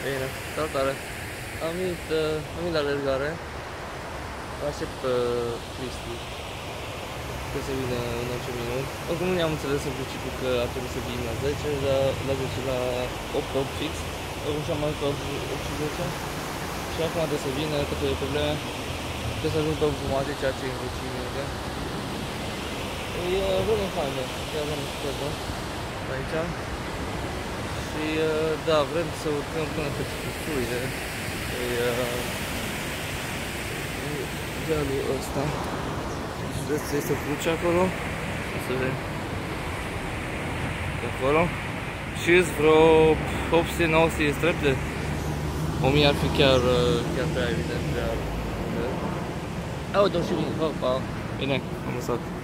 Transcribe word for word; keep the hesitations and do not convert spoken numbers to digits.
Bine, salutare! Am venit, uh, am venit la alergare. Aștept pe Cristi că se vină în orice minut. Oricum nu ne-am înțeles în principiu că ar trebui să vin la zece, dar la zece la opt, opt fix. Oricum și-am mai opt și zece. Și acum trebuie să vină, tot felul de probleme. Trebuie să ajung pe jumătate, ceea ce e imposibil. E vreme faină, chiar vreme superbă aici. Și da, vrem să urcăm până pe structurile. E dealul ăsta. Și vedeți, este o cruce acolo. O să vedem. De acolo. Și vreo opt sute nouă sute trepte. o mie ar fi chiar, chiar prea evident, prea. Uite-o și bine, hopa. Bine, am lăsat.